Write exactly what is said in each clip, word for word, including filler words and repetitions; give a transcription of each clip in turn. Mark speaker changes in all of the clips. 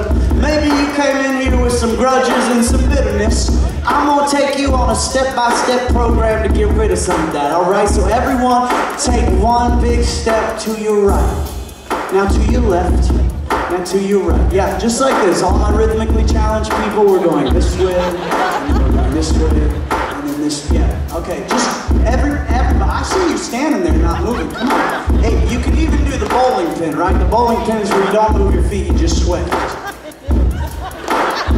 Speaker 1: maybe you came in here with some grudges and some bitterness. I'm gonna take you on a step-by-step program to get rid of some of that, all right? So everyone, take one big step to your right. Now to your left. Now to your right. Yeah, just like this. All my rhythmically challenged people, we're going this way, and we're going this way, and then this. Yeah. Okay. Just every everybody. I see you standing there, not moving. Come on. Hey, you can even do the bowling pin, right? The bowling pin is where you don't move your feet, you just sway.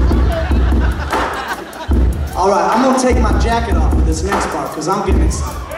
Speaker 1: All right, I'm gonna take my jacket off for this next part because I'm getting excited.